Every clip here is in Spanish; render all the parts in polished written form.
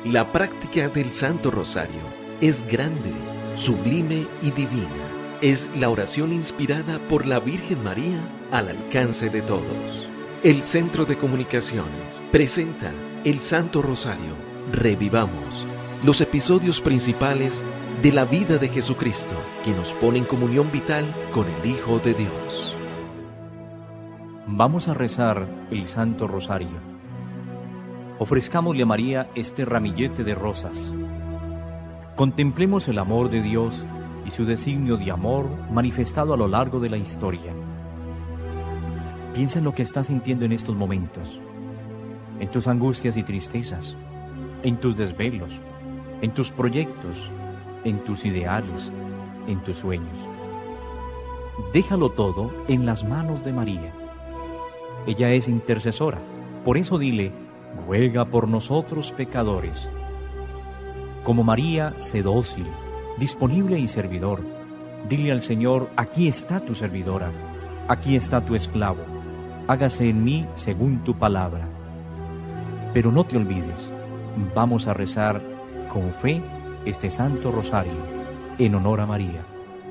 La práctica del Santo Rosario es grande, sublime y divina. Es la oración inspirada por la Virgen María al alcance de todos. El Centro de Comunicaciones presenta el Santo Rosario. Revivamos los episodios principales de la vida de Jesucristo que nos pone en comunión vital con el Hijo de Dios. Vamos a rezar el Santo Rosario. Ofrezcámosle a María este ramillete de rosas. Contemplemos el amor de Dios y su designio de amor manifestado a lo largo de la historia. Piensa en lo que estás sintiendo en estos momentos, en tus angustias y tristezas, en tus desvelos, en tus proyectos, en tus ideales, en tus sueños. Déjalo todo en las manos de María. Ella es intercesora, por eso dile: ruega por nosotros pecadores. Como María, sé dócil, disponible y servidor. Dile al Señor: aquí está tu servidora, aquí está tu esclavo. Hágase en mí según tu palabra. Pero no te olvides, vamos a rezar con fe este Santo Rosario en honor a María.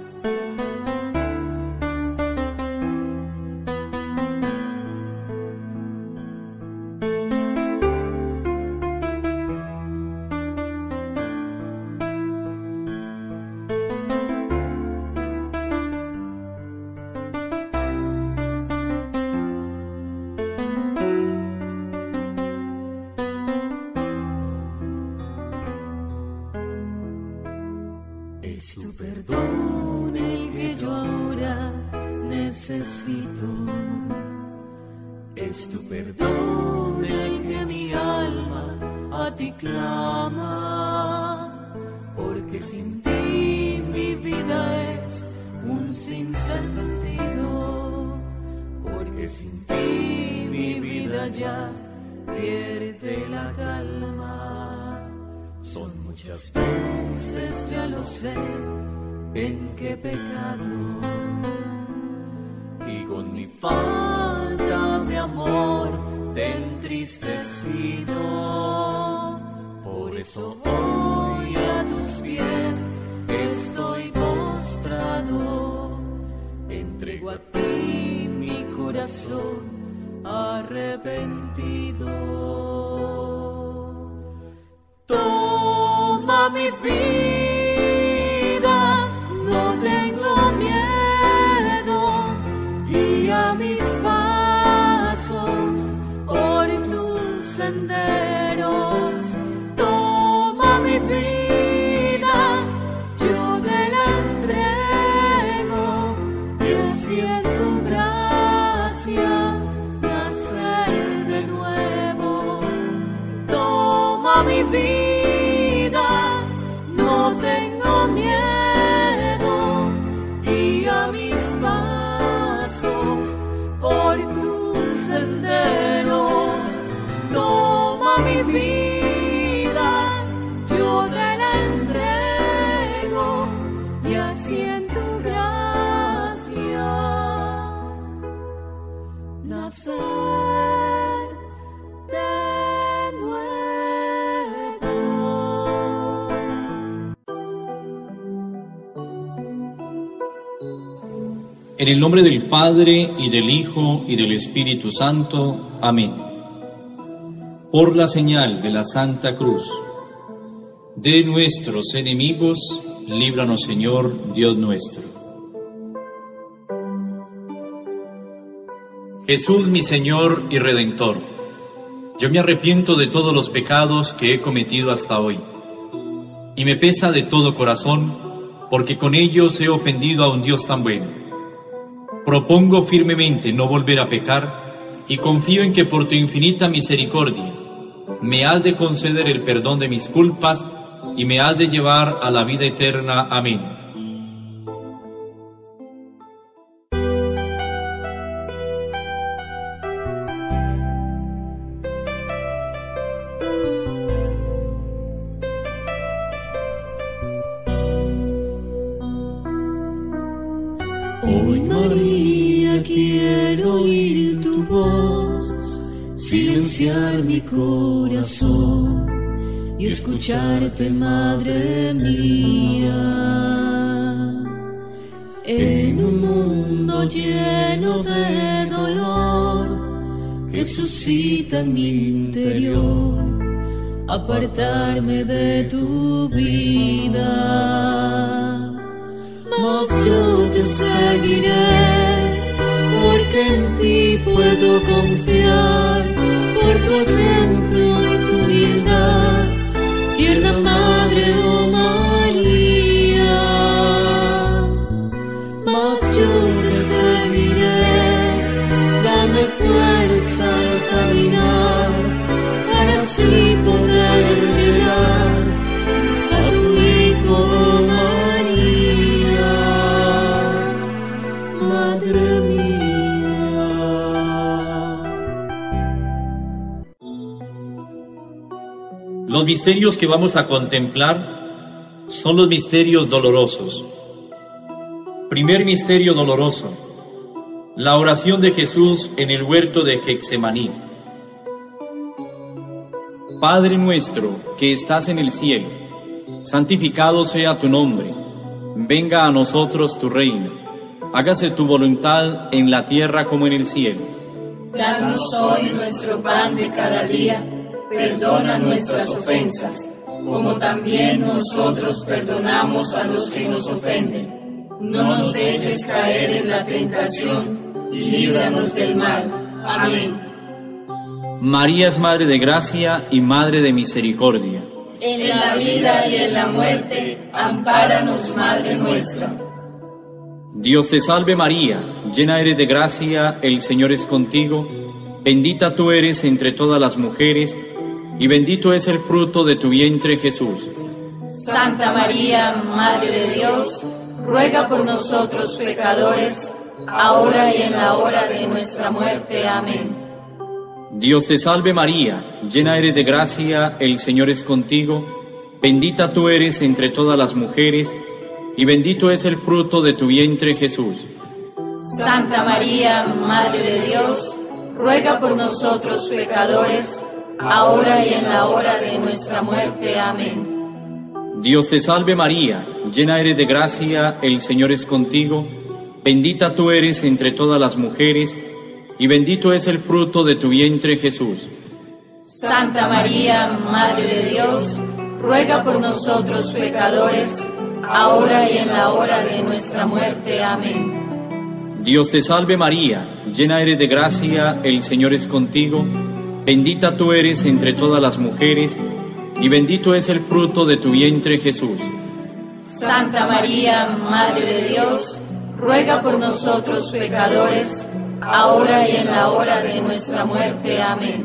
Es tu perdón el que yo ahora necesito. Es tu perdón el que mi alma a ti clama. Porque sin ti mi vida es un sinsentido. Porque sin ti mi vida ya pierde la calma. Son muchas veces, ya lo sé, en que he pecado y con mi falta de amor te he entristecido. Por eso hoy a tus pies estoy postrado. Entrego a ti mi corazón arrepentido. Toma mi vida, no tengo miedo, guía mis pasos por tus senderos. Toma mi vida, yo te la entrego, y así en tu gracia nacer de nuevo. Toma mi vida, no tengo miedo, guía mis pasos por tus senderos. Toma mi vida, yo te la entrego, y así en tu gracia nacer de nuevo. En el nombre del Padre, y del Hijo, y del Espíritu Santo. Amén. Por la señal de la Santa Cruz de nuestros enemigos, líbranos, Señor, Dios nuestro. Jesús, mi Señor y Redentor, yo me arrepiento de todos los pecados que he cometido hasta hoy, y me pesa de todo corazón, porque con ellos he ofendido a un Dios tan bueno. Propongo firmemente no volver a pecar, y confío en que por tu infinita misericordia me has de conceder el perdón de mis culpas y me has de llevar a la vida eterna. Amén. Hoy, María, quiero oír tu voz, silenciar mi corazón y escucharte, Madre mía. En un mundo lleno de dolor que suscita en mi interior, apartarme de tu vida. Mas yo te seguiré, porque en ti puedo confiar, por tu ejemplo y tu humildad, tierna Madre, oh María. Mas yo te seguiré, dame fuerza al caminar, para así poder llegar a tu Hijo, oh María, Madre mía. Los misterios que vamos a contemplar son los misterios dolorosos. Primer misterio doloroso: la oración de Jesús en el huerto de Getsemaní. Padre nuestro que estás en el cielo, santificado sea tu nombre. Venga a nosotros tu reino. Hágase tu voluntad en la tierra como en el cielo. Danos hoy nuestro pan de cada día. Perdona nuestras ofensas, como también nosotros perdonamos a los que nos ofenden. No nos dejes caer en la tentación y líbranos del mal. Amén. María es Madre de Gracia y Madre de Misericordia. En la vida y en la muerte, ampáranos, Madre nuestra. Dios te salve María, llena eres de gracia, el Señor es contigo. Bendita tú eres entre todas las mujeres, y bendito es el fruto de tu vientre, Jesús. Santa María, Madre de Dios, ruega por nosotros pecadores, ahora y en la hora de nuestra muerte. Amén. Dios te salve María, llena eres de gracia, el Señor es contigo. Bendita tú eres entre todas las mujeres, y bendito es el fruto de tu vientre, Jesús. Santa María, Madre de Dios, ruega por nosotros pecadores, ahora y en la hora de nuestra muerte. Amén. Dios te salve María, llena eres de gracia, el Señor es contigo. Bendita tú eres entre todas las mujeres, y bendito es el fruto de tu vientre, Jesús. Santa María, Madre de Dios, ruega por nosotros pecadores, ahora y en la hora de nuestra muerte. Amén. Dios te salve María, llena eres de gracia, el Señor es contigo. Bendita tú eres entre todas las mujeres, y bendito es el fruto de tu vientre, Jesús. Santa María, Madre de Dios, ruega por nosotros pecadores, ahora y en la hora de nuestra muerte. Amén.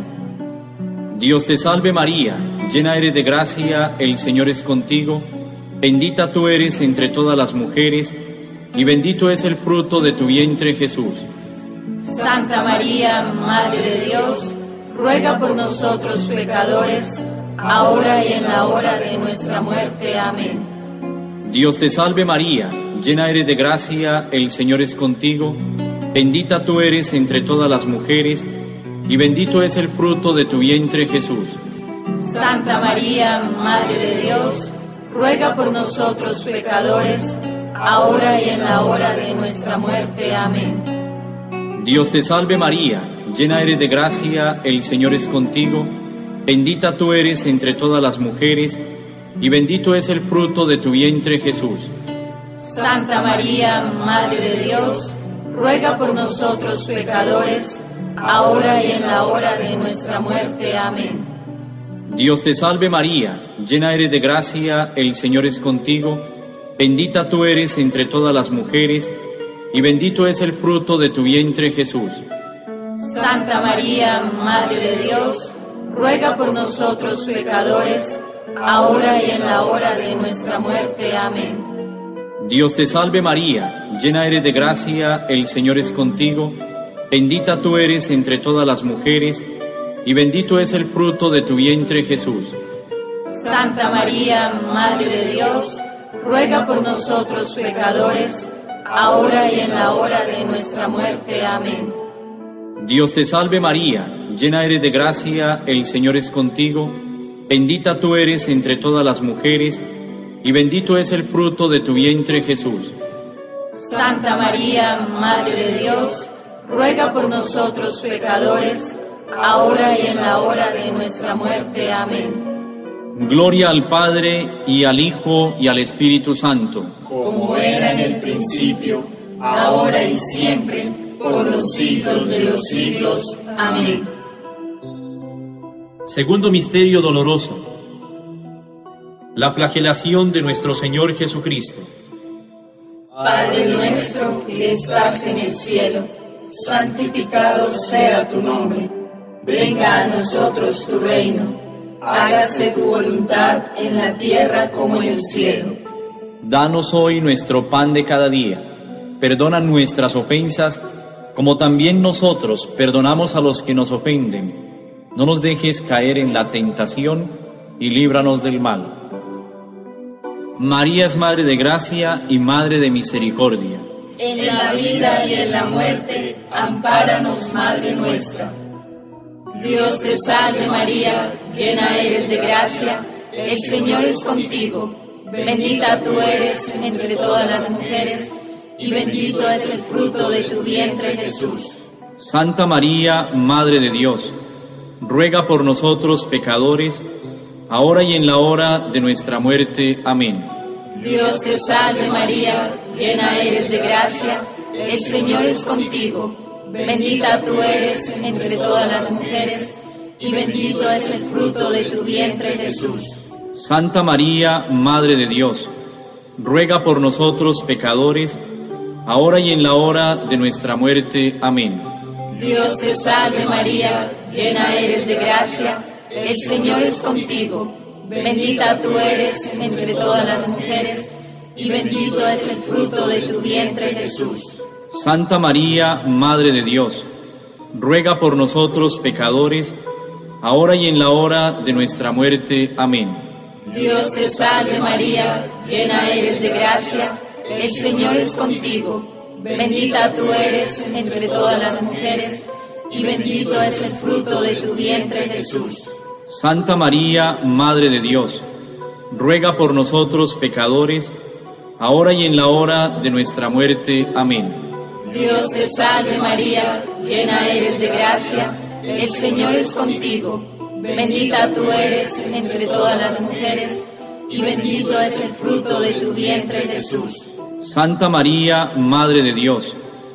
Dios te salve María, llena eres de gracia, el Señor es contigo. Bendita tú eres entre todas las mujeres, y bendito es el fruto de tu vientre, Jesús. Santa María, Madre de Dios, ruega por nosotros pecadores, ahora y en la hora de nuestra muerte. Amén. Dios te salve María, llena eres de gracia, el Señor es contigo. Bendita tú eres entre todas las mujeres, y bendito es el fruto de tu vientre, Jesús. Santa María, Madre de Dios, ruega por nosotros pecadores, ahora y en la hora de nuestra muerte. Amén. Dios te salve María, llena eres de gracia, el Señor es contigo. Bendita tú eres entre todas las mujeres, y bendito es el fruto de tu vientre, Jesús. Santa María, Madre de Dios, ruega por nosotros pecadores, ahora y en la hora de nuestra muerte. Amén. Dios te salve María, llena eres de gracia, el Señor es contigo. Bendita tú eres entre todas las mujeres, y bendito es el fruto de tu vientre, Jesús. Santa María, Madre de Dios, ruega por nosotros pecadores, ahora y en la hora de nuestra muerte. Amén. Dios te salve María, llena eres de gracia, el Señor es contigo. Bendita tú eres entre todas las mujeres, y bendito es el fruto de tu vientre, Jesús. Santa María, Madre de Dios, ruega por nosotros pecadores, ahora y en la hora de nuestra muerte. Amén. Dios te salve María, llena eres de gracia, el Señor es contigo. Bendita tú eres entre todas las mujeres, y bendito es el fruto de tu vientre, Jesús. Santa María, Madre de Dios, ruega por nosotros pecadores, ahora y en la hora de nuestra muerte. Amén. Gloria al Padre, y al Hijo, y al Espíritu Santo. Como era en el principio, ahora y siempre, por los siglos de los siglos. Amén. Segundo misterio doloroso: la flagelación de nuestro Señor Jesucristo. Padre nuestro que estás en el cielo, santificado sea tu nombre. Venga a nosotros tu reino. Hágase tu voluntad en la tierra como en el cielo. Danos hoy nuestro pan de cada día. Perdona nuestras ofensas, como también nosotros perdonamos a los que nos ofenden. No nos dejes caer en la tentación, y líbranos del mal. María es Madre de Gracia y Madre de Misericordia. En la vida y en la muerte, ampáranos, Madre nuestra. Dios te salve María, llena eres de gracia, el Señor es contigo. Bendita tú eres entre todas las mujeres, y bendito es el fruto de tu vientre, Jesús. Santa María, Madre de Dios, ruega por nosotros pecadores, ahora y en la hora de nuestra muerte. Amén. Dios te salve María, llena eres de gracia, el Señor es contigo. Bendita tú eres entre todas las mujeres, y bendito es el fruto de tu vientre, Jesús. Santa María, Madre de Dios, ruega por nosotros pecadores, ahora y en la hora de nuestra muerte. Amén. Dios te salve María, llena eres de gracia, el Señor es contigo. Bendita tú eres entre todas las mujeres, y bendito es el fruto de tu vientre, Jesús. Santa María, Madre de Dios, ruega por nosotros pecadores, ahora y en la hora de nuestra muerte. Amén. Dios te salve María, llena eres de gracia, el Señor es contigo. Bendita tú eres entre todas las mujeres, y bendito es el fruto de tu vientre, Jesús. Santa María, Madre de Dios, ruega por nosotros pecadores, ahora y en la hora de nuestra muerte. Amén. Dios te salve María, llena eres de gracia, el Señor es contigo. Bendita tú eres entre todas las mujeres, y bendito es el fruto de tu vientre, Jesús. Santa María, Madre de Dios,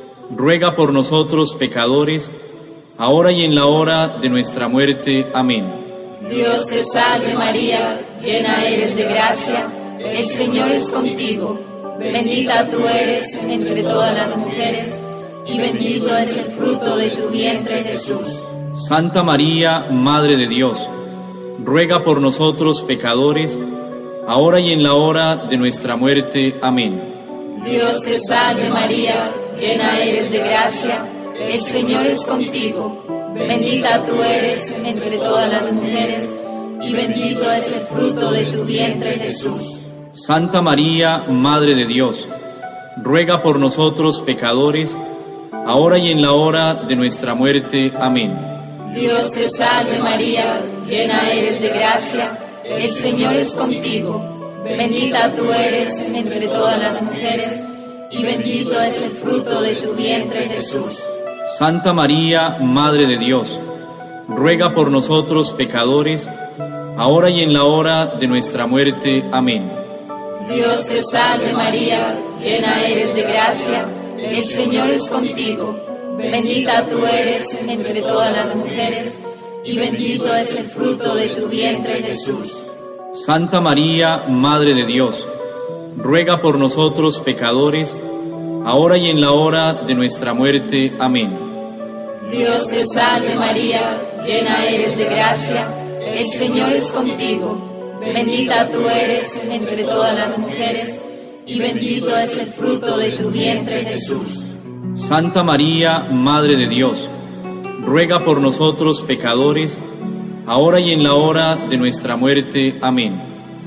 ruega por nosotros pecadores, ahora y en la hora de nuestra muerte. Amén. Dios te salve María, llena eres de gracia, el Señor es contigo. Bendita tú eres entre todas las mujeres, y bendito es el fruto de tu vientre, Jesús. Santa María, Madre de Dios, ruega por nosotros pecadores, ahora y en la hora de nuestra muerte. Amén. Dios te salve María, llena eres de gracia, el Señor es contigo. Bendita tú eres entre todas las mujeres, y bendito es el fruto de tu vientre, Jesús. Santa María, Madre de Dios, ruega por nosotros pecadores, ahora y en la hora de nuestra muerte. Amén. Dios te salve María, llena eres de gracia, el Señor es contigo. Bendita tú eres entre todas las mujeres, y bendito es el fruto de tu vientre, Jesús. Santa María, Madre de Dios, ruega por nosotros pecadores, ahora y en la hora de nuestra muerte. Amén. Dios te salve María, llena eres de gracia, el Señor es contigo. Bendita tú eres entre todas las mujeres, y bendito es el fruto de tu vientre, Jesús. Santa María, Madre de Dios, ruega por nosotros pecadores, ahora y en la hora de nuestra muerte. Amén. Dios te salve María, llena eres de gracia, el Señor es contigo. Bendita tú eres entre todas las mujeres, y bendito es el fruto de tu vientre, Jesús. Santa María, Madre de Dios, ruega por nosotros pecadores, ahora y en la hora de nuestra muerte. Amén.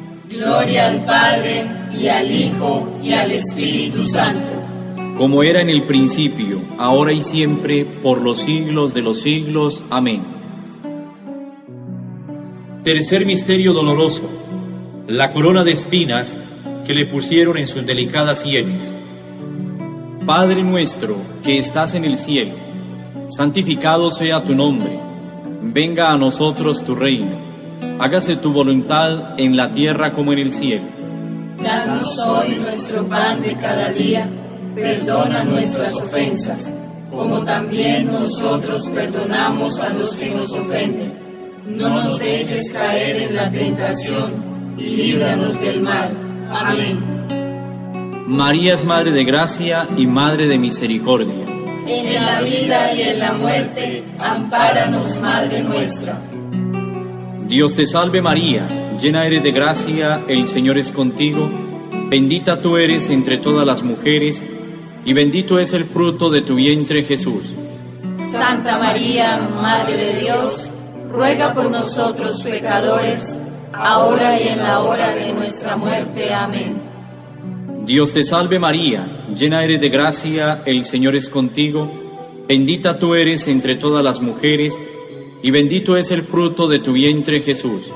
Gloria al Padre, y al Hijo, y al Espíritu Santo. Como era en el principio, ahora y siempre, por los siglos de los siglos. Amén. Tercer misterio doloroso, la corona de espinas que le pusieron en sus delicadas sienes. Padre nuestro que estás en el cielo, santificado sea tu nombre. Venga a nosotros tu reino. Hágase tu voluntad en la tierra como en el cielo. Danos hoy nuestro pan de cada día. Perdona nuestras ofensas, como también nosotros perdonamos a los que nos ofenden. No nos dejes caer en la tentación y líbranos del mal. Amén. María es Madre de Gracia y Madre de Misericordia. En la vida y en la muerte, ampáranos, Madre nuestra. Dios te salve María, llena eres de gracia, el Señor es contigo. Bendita tú eres entre todas las mujeres, y bendito es el fruto de tu vientre, Jesús. Santa María, Madre de Dios, ruega por nosotros pecadores, ahora y en la hora de nuestra muerte. Amén. Dios te salve María, llena eres de gracia, el Señor es contigo. Bendita tú eres entre todas las mujeres, y bendito es el fruto de tu vientre, Jesús.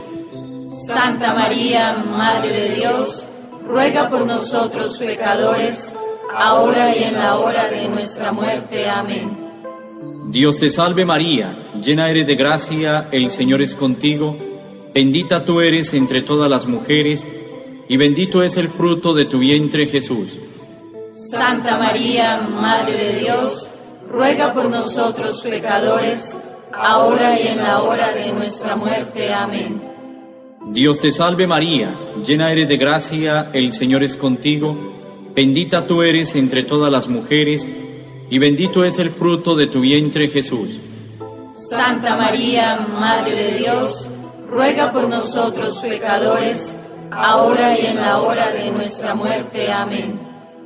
Santa María, Madre de Dios, ruega por nosotros pecadores, ahora y en la hora de nuestra muerte. Amén. Dios te salve María, llena eres de gracia, el Señor es contigo. Bendita tú eres entre todas las mujeres, y bendito es el fruto de tu vientre, Jesús. Santa María, Madre de Dios, ruega por nosotros pecadores, ahora y en la hora de nuestra muerte. Amén. Dios te salve María, llena eres de gracia, el Señor es contigo. Bendita tú eres entre todas las mujeres, y bendito es el fruto de tu vientre, Jesús. Santa María, Madre de Dios, ruega por nosotros pecadores, ahora y en la hora de nuestra muerte. Amén.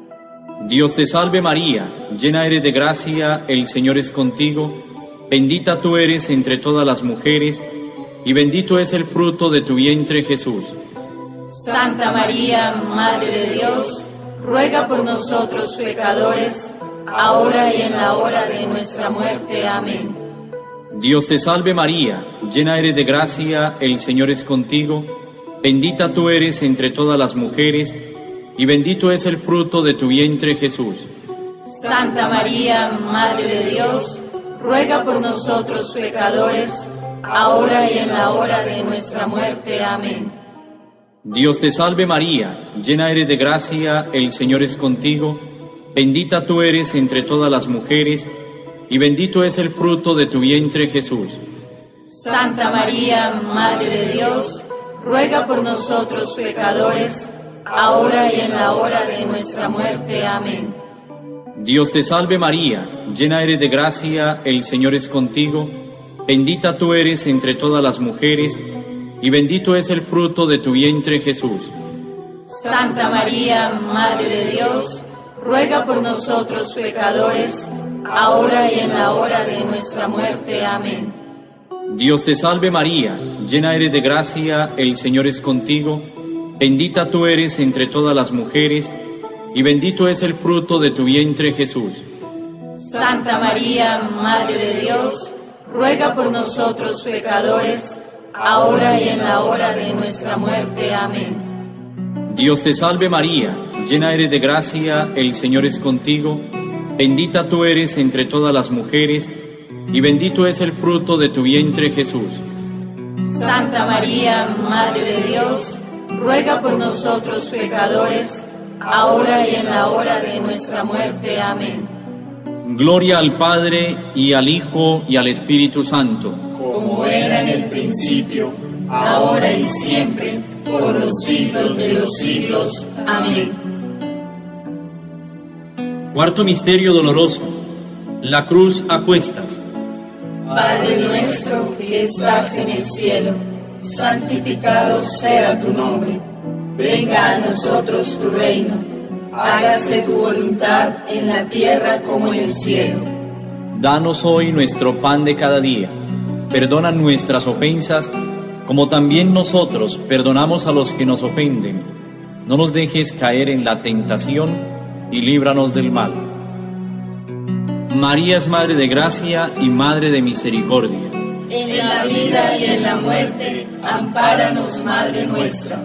Dios te salve María, llena eres de gracia, el Señor es contigo. Bendita tú eres entre todas las mujeres, y bendito es el fruto de tu vientre, Jesús. Santa María, Madre de Dios, ruega por nosotros pecadores, ahora y en la hora de nuestra muerte. Amén. Dios te salve María, llena eres de gracia, el Señor es contigo. Bendita tú eres entre todas las mujeres, y bendito es el fruto de tu vientre, Jesús. Santa María, Madre de Dios, ruega por nosotros pecadores, ahora y en la hora de nuestra muerte. Amén. Dios te salve María, llena eres de gracia, el Señor es contigo. Bendita tú eres entre todas las mujeres, y bendito es el fruto de tu vientre, Jesús. Santa María, Madre de Dios, ruega por nosotros pecadores, ahora y en la hora de nuestra muerte. Amén. Dios te salve María, llena eres de gracia, el Señor es contigo. Bendita tú eres entre todas las mujeres, y bendito es el fruto de tu vientre, Jesús. Santa María, Madre de Dios, ruega por nosotros pecadores, ahora y en la hora de nuestra muerte. Amén. Dios te salve María, llena eres de gracia, el Señor es contigo. Bendita tú eres entre todas las mujeres, y bendito es el fruto de tu vientre, Jesús. Santa María, Madre de Dios, ruega por nosotros pecadores, ahora y en la hora de nuestra muerte. Amén. Dios te salve María, llena eres de gracia, el Señor es contigo. Bendita tú eres entre todas las mujeres, y bendito es el fruto de tu vientre, Jesús. Santa María, Madre de Dios, ruega por nosotros pecadores, ahora y en la hora de nuestra muerte. Amén. Gloria al Padre, y al Hijo, y al Espíritu Santo. Como era en el principio, ahora y siempre, por los siglos de los siglos. Amén. Cuarto misterio doloroso, la cruz a cuestas. Padre nuestro que estás en el cielo, santificado sea tu nombre. Venga a nosotros tu reino. Hágase tu voluntad en la tierra como en el cielo. Danos hoy nuestro pan de cada día. Perdona nuestras ofensas, como también nosotros perdonamos a los que nos ofenden. No nos dejes caer en la tentación, y líbranos del mal. María es Madre de Gracia y Madre de Misericordia. En la vida y en la muerte, ampáranos, Madre nuestra.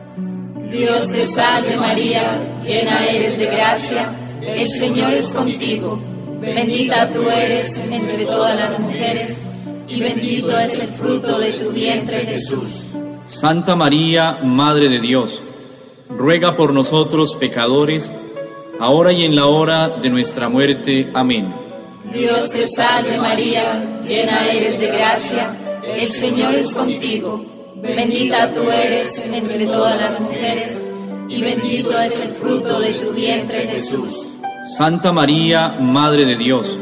Dios te salve María, llena eres de gracia, el Señor es contigo. Bendita tú eres entre todas las mujeres, y bendito es el fruto de tu vientre, Jesús. Santa María, Madre de Dios, ruega por nosotros pecadores, ahora y en la hora de nuestra muerte. Amén. Dios te salve María, llena eres de gracia, el Señor es contigo. Bendita tú eres entre todas las mujeres, y bendito es el fruto de tu vientre, Jesús. Santa María, Madre de Dios,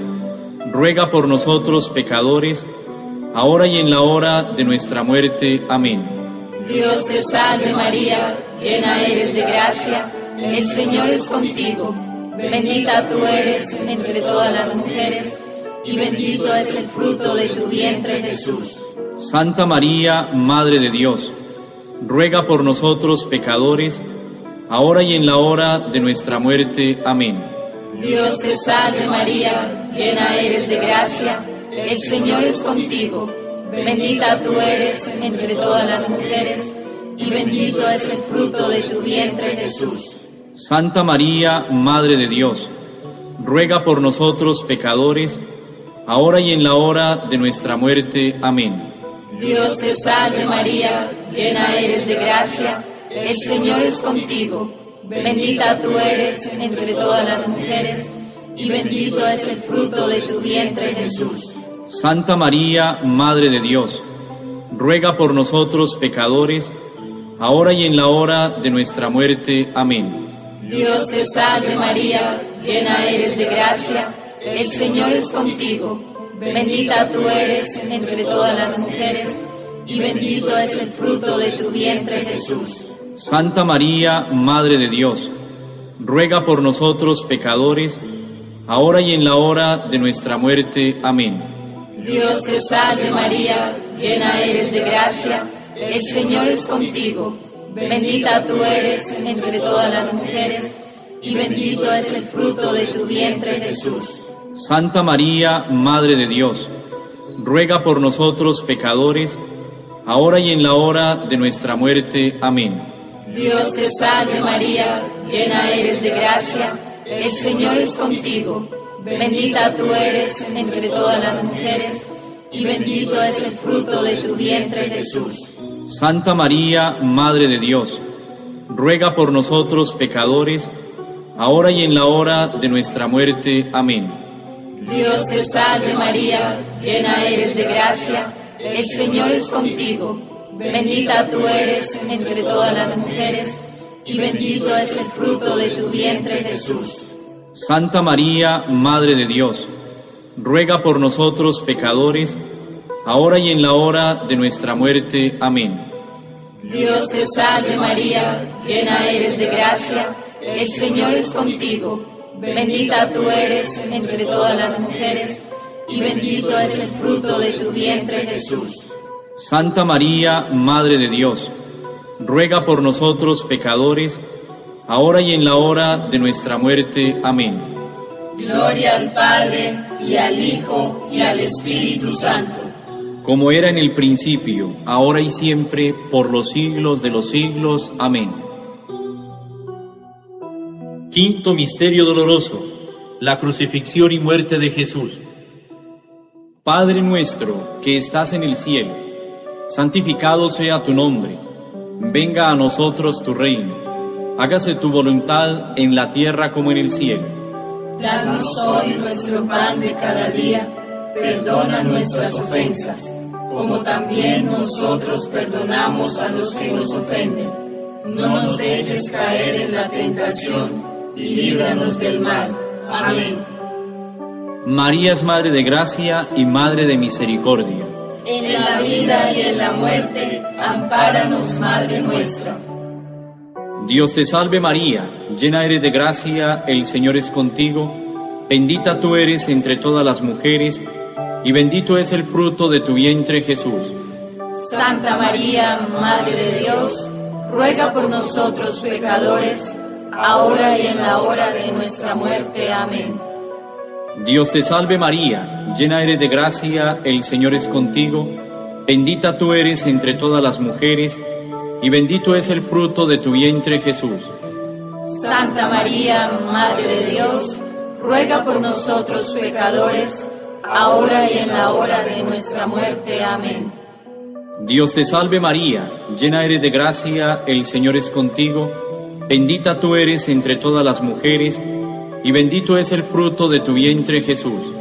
ruega por nosotros pecadores, ahora y en la hora de nuestra muerte. Amén. Dios te salve María, llena eres de gracia, el Señor es contigo. Bendita tú eres entre todas las mujeres, y bendito es el fruto de tu vientre, Jesús. Santa María, Madre de Dios, ruega por nosotros pecadores, ahora y en la hora de nuestra muerte. Amén. Dios te salve María, llena eres de gracia, el Señor es contigo. Bendita tú eres entre todas las mujeres, y bendito es el fruto de tu vientre, Jesús. Santa María, Madre de Dios, ruega por nosotros pecadores, ahora y en la hora de nuestra muerte. Amén. Dios te salve María, llena eres de gracia, el Señor es contigo. Bendita tú eres entre todas las mujeres, y bendito es el fruto de tu vientre, Jesús. Santa María, Madre de Dios, ruega por nosotros pecadores, ahora y en la hora de nuestra muerte. Amén. Dios te salve María, llena eres de gracia, el Señor es contigo. Bendita tú eres entre todas las mujeres, y bendito es el fruto de tu vientre, Jesús. Santa María, Madre de Dios, ruega por nosotros pecadores, ahora y en la hora de nuestra muerte. Amén. Dios te salve María, llena eres de gracia, el Señor es contigo. Bendita tú eres entre todas las mujeres, y bendito es el fruto de tu vientre, Jesús. Santa María, Madre de Dios, ruega por nosotros pecadores, ahora y en la hora de nuestra muerte. Amén. Dios te salve María, llena eres de gracia, el Señor es contigo. Bendita tú eres entre todas las mujeres, y bendito es el fruto de tu vientre, Jesús. Santa María, Madre de Dios, ruega por nosotros pecadores, ahora y en la hora de nuestra muerte. Amén. Dios te salve María, llena eres de gracia, el Señor es contigo. Bendita tú eres entre todas las mujeres, y bendito es el fruto de tu vientre, Jesús. Santa María, Madre de Dios, ruega por nosotros pecadores, ahora y en la hora de nuestra muerte. Amén. Dios te salve María, llena eres de gracia, el Señor es contigo. Bendita tú eres entre todas las mujeres, y bendito es el fruto de tu vientre, Jesús. Santa María, Madre de Dios, ruega por nosotros pecadores, ahora y en la hora de nuestra muerte. Amén. Gloria al Padre, y al Hijo, y al Espíritu Santo. Como era en el principio, ahora y siempre, por los siglos de los siglos. Amén. Quinto misterio doloroso: la crucifixión y muerte de Jesús. Padre nuestro, que estás en el cielo, santificado sea tu nombre. Venga a nosotros tu reino. Hágase tu voluntad en la tierra como en el cielo. Danos hoy nuestro pan de cada día. Perdona nuestras ofensas, como también nosotros perdonamos a los que nos ofenden. No nos dejes caer en la tentación, y líbranos del mal. Amén. María es Madre de Gracia y Madre de Misericordia. En la vida y en la muerte, ampáranos, Madre nuestra. Dios te salve María, llena eres de gracia, el Señor es contigo. Bendita tú eres entre todas las mujeres, y bendito es el fruto de tu vientre, Jesús. Santa María, Madre de Dios, ruega por nosotros pecadores, ahora y en la hora de nuestra muerte. Amén. Dios te salve María, llena eres de gracia, el Señor es contigo, bendita tú eres entre todas las mujeres, y bendito es el fruto de tu vientre Jesús. Santa María, Madre de Dios, ruega por nosotros pecadores, ahora y en la hora de nuestra muerte. Amén. Dios te salve María, llena eres de gracia, el Señor es contigo, bendita tú eres entre todas las mujeres, y bendito es el fruto de tu vientre Jesús.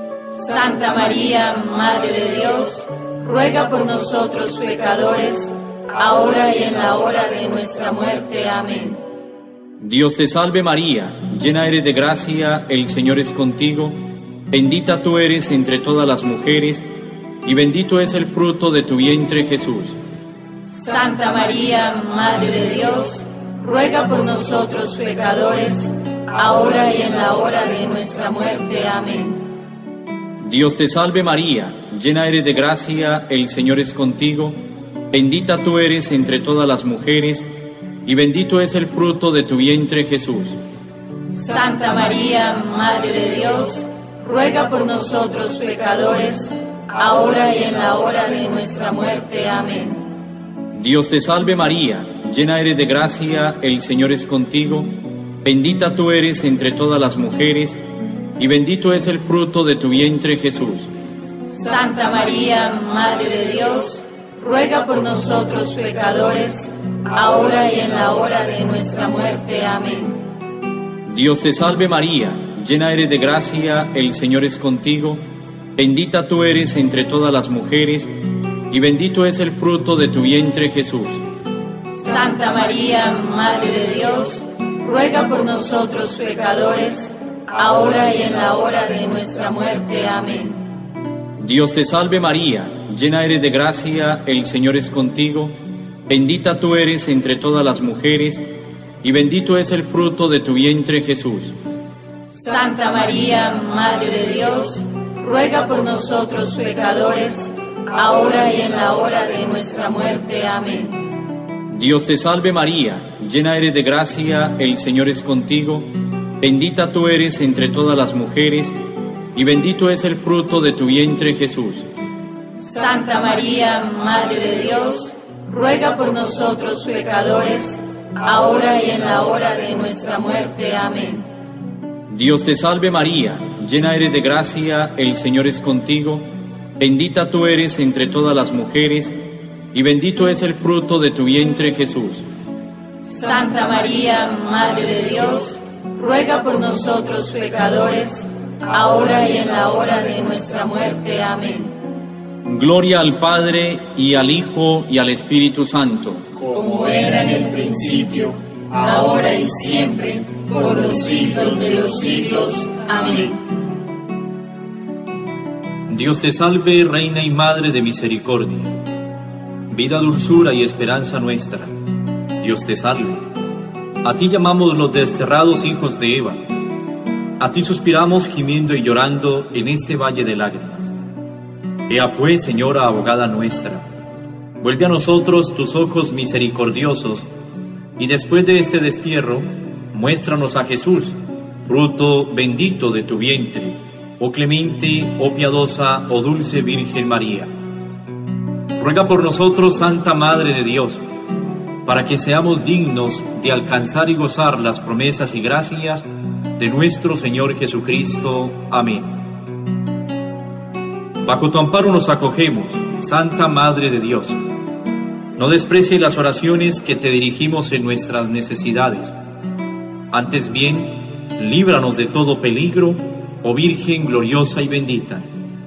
Santa María, Madre de Dios, ruega por nosotros pecadores, ahora y en la hora de nuestra muerte. Amén. Dios te salve María, llena eres de gracia, el Señor es contigo, bendita tú eres entre todas las mujeres, y bendito es el fruto de tu vientre Jesús. Santa María, Madre de Dios, ruega por nosotros pecadores, ahora y en la hora de nuestra muerte. Amén. Dios te salve María, llena eres de gracia, el Señor es contigo, bendita tú eres entre todas las mujeres, y bendito es el fruto de tu vientre Jesús. Santa María, Madre de Dios, ruega por nosotros pecadores, ahora y en la hora de nuestra muerte. Amén. Dios te salve María, llena eres de gracia, el Señor es contigo, bendita tú eres entre todas las mujeres, y bendito es el fruto de tu vientre Jesús. Santa María, Madre de Dios, ruega por nosotros pecadores, ahora y en la hora de nuestra muerte. Amén. Dios te salve María, llena eres de gracia, el Señor es contigo, bendita tú eres entre todas las mujeres, y bendito es el fruto de tu vientre Jesús. Santa María, Madre de Dios, ruega por nosotros pecadores, ahora y en la hora de nuestra muerte. Amén. Dios te salve María, llena eres de gracia, el Señor es contigo, bendita tú eres entre todas las mujeres, y bendito es el fruto de tu vientre Jesús. Santa María, Madre de Dios, ruega por nosotros pecadores, ahora y en la hora de nuestra muerte. Amén. Dios te salve María, llena eres de gracia, el Señor es contigo, bendita tú eres entre todas las mujeres, y bendito es el fruto de tu vientre Jesús. Santa María, Madre de Dios, ruega por nosotros pecadores, ahora y en la hora de nuestra muerte. Amén. Dios te salve María, llena eres de gracia, el Señor es contigo, bendita tú eres entre todas las mujeres, y bendito es el fruto de tu vientre Jesús. Santa María, Madre de Dios, ruega por nosotros pecadores, ahora y en la hora de nuestra muerte. Amén. Gloria al Padre, y al Hijo, y al Espíritu Santo. Como era en el principio, ahora y siempre, por los siglos de los siglos. Amén. Dios te salve, Reina y Madre de misericordia, vida, dulzura y esperanza nuestra. Dios te salve. A ti llamamos los desterrados hijos de Eva. A ti suspiramos gimiendo y llorando en este valle de lágrimas. Ea pues, Señora abogada nuestra, vuelve a nosotros tus ojos misericordiosos, y después de este destierro, muéstranos a Jesús, fruto bendito de tu vientre, oh clemente, oh piadosa, oh dulce Virgen María. Ruega por nosotros, Santa Madre de Dios, para que seamos dignos de alcanzar y gozar las promesas y gracias de nuestro Señor Jesucristo. Amén. Bajo tu amparo nos acogemos, Santa Madre de Dios. No desprecie las oraciones que te dirigimos en nuestras necesidades. Antes bien, líbranos de todo peligro, oh Virgen gloriosa y bendita.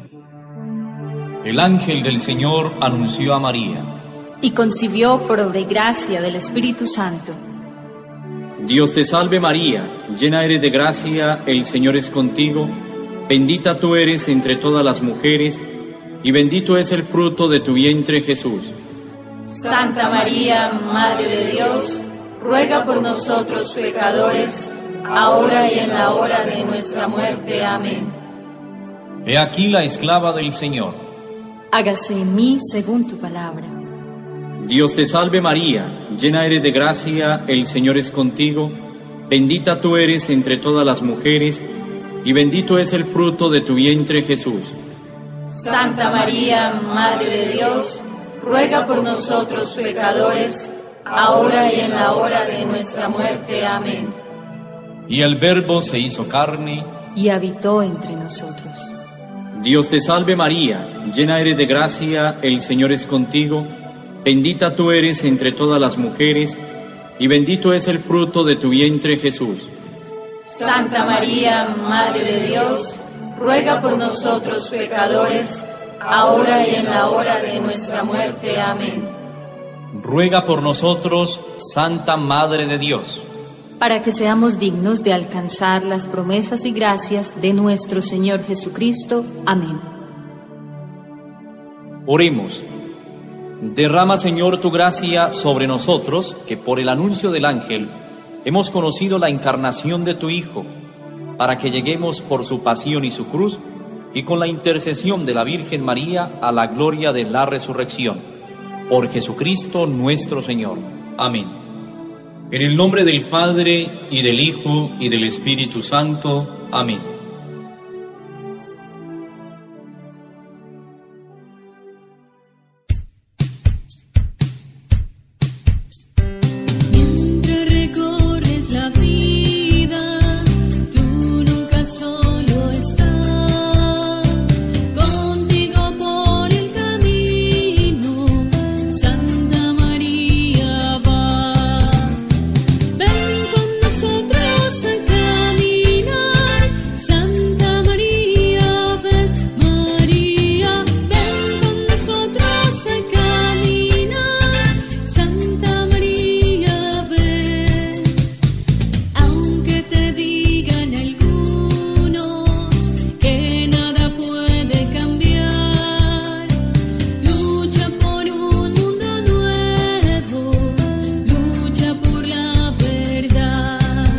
El ángel del Señor anunció a María, y concibió por obra y gracia del Espíritu Santo. Dios te salve María, llena eres de gracia, el Señor es contigo, bendita tú eres entre todas las mujeres, y bendito es el fruto de tu vientre Jesús. Santa María, Madre de Dios, ruega por nosotros pecadores, ahora y en la hora de nuestra muerte. Amén. He aquí la esclava del Señor. Hágase en mí según tu palabra. Dios te salve María, llena eres de gracia, el Señor es contigo, bendita tú eres entre todas las mujeres, y bendito es el fruto de tu vientre, Jesús. Santa María, Madre de Dios, ruega por nosotros pecadores, ahora y en la hora de nuestra muerte. Amén. Y el Verbo se hizo carne y habitó entre nosotros. Dios te salve María, llena eres de gracia, el Señor es contigo, bendita tú eres entre todas las mujeres, y bendito es el fruto de tu vientre, Jesús. Santa María, Madre de Dios, ruega por nosotros pecadores, ahora y en la hora de nuestra muerte. Amén. Ruega por nosotros, Santa Madre de Dios, para que seamos dignos de alcanzar las promesas y gracias de nuestro Señor Jesucristo. Amén. Oremos. Derrama, Señor, tu gracia sobre nosotros, que por el anuncio del ángel hemos conocido la encarnación de tu Hijo, para que lleguemos por su pasión y su cruz, y con la intercesión de la Virgen María a la gloria de la resurrección. Por Jesucristo nuestro Señor. Amén. En el nombre del Padre, y del Hijo, y del Espíritu Santo. Amén. Mientras recorres la vida, tú nunca solo estás. Contigo por el camino, Santa María va. Ven con nosotros a caminar, Santa María, ven María. Ven con nosotros a caminar, Santa María, ven. Aunque te digan algunos que nada puede cambiar, lucha por un mundo nuevo, lucha por la verdad.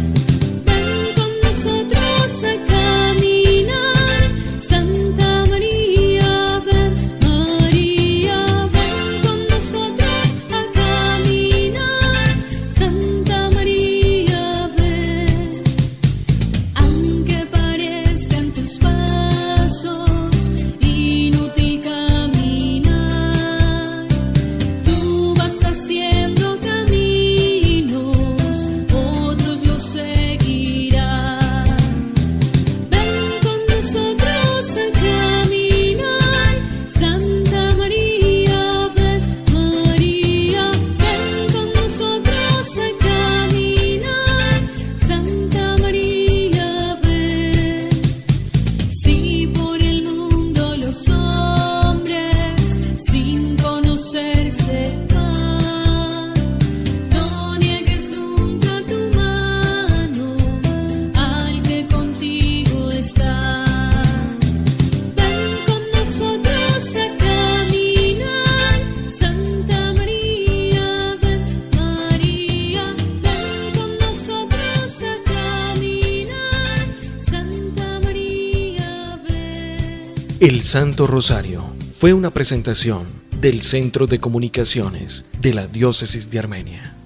Ven con nosotros a caminar, Santa María, ven María. Ven con nosotros a caminar, Santa María, ven. Aunque parezcan tus pasos inútil caminar, tú vas haciendo caminos, otros los seguirán. Ven con nosotros a caminar, Santa María, ven María. Ven con nosotros a caminar, Santa María, ven. Si por el mundo los hombres sin conocerse van, no niegues nunca tu mano al que contigo está. Ven con nosotros a caminar, Santa María, ven María. Ven con nosotros a caminar, Santa María, ven. El Santo Rosario fue una presentación del Centro de Comunicaciones de la Diócesis de Armenia.